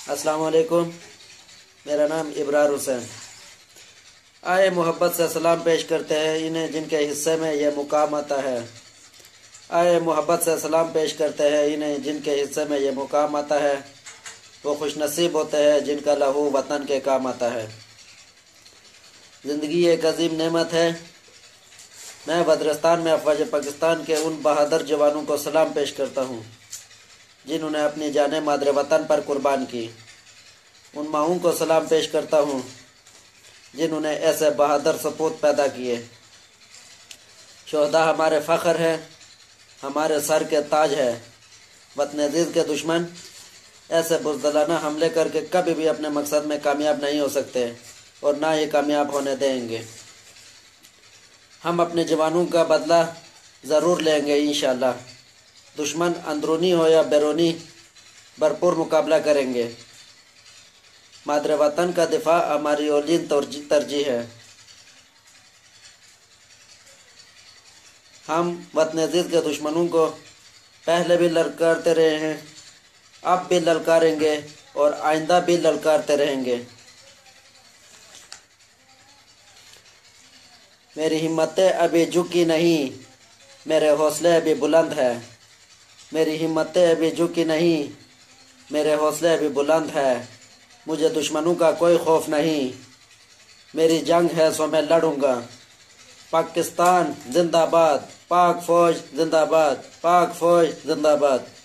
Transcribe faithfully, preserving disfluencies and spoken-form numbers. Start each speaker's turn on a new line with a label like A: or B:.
A: السلام علیکم، میرا نام ابرار حسین۔ آئے محبت سے سلام پیش کرتے ہیں انہیں جن کے حصے میں یہ مقام آتا ہے۔ آئے محبت سے سلام پیش کرتے ہیں انہیں جن کے حصے میں یہ مقام آتا ہے۔ وہ خوش نصیب ہوتے ہیں جن کا لہو وطن کے کام آتا ہے۔ زندگی ایک عظیم نعمت ہے۔ میں وزیرستان میں افواج پاکستان کے ان بہادر جوانوں کو سلام پیش کرتا ہوں جنہوں نے اپنی جانیں مادر وطن پر قربان کی۔ ان ماؤں کو سلام پیش کرتا ہوں جنہوں نے ایسے بہادر سپوت پیدا کیے۔ شہداء ہمارے فخر ہے، ہمارے سر کے تاج ہے۔ وطن عزیز کے دشمن ایسے بزدلانہ حملے کر کے کبھی بھی اپنے مقصد میں کامیاب نہیں ہو سکتے اور نہ ہی کامیاب ہونے دیں گے۔ ہم اپنے جوانوں کا بدلہ ضرور لیں گے انشاءاللہ۔ دشمن اندرونی ہو یا بیرونی بھرپور مقابلہ کریں گے۔ مادر وطن کا دفاع ہماری اولین ترجیح ہے۔ ہم وطن عزیز کے دشمنوں کو پہلے بھی للکارتے رہے ہیں، اب بھی للکاریں گے اور آئندہ بھی للکارتے رہیں گے۔ میری ہمتیں ابھی جھکی نہیں، میرے حوصلے ابھی بلند ہے۔ میری ہمتیں ابھی جھکی نہیں، میرے حوصلے ابھی بلند ہے۔ مجھے دشمنوں کا کوئی خوف نہیں، میری جنگ ہے سو میں لڑوں گا۔ پاکستان زندہ باد، پاک فوج زندہ باد، پاک فوج زندہ باد۔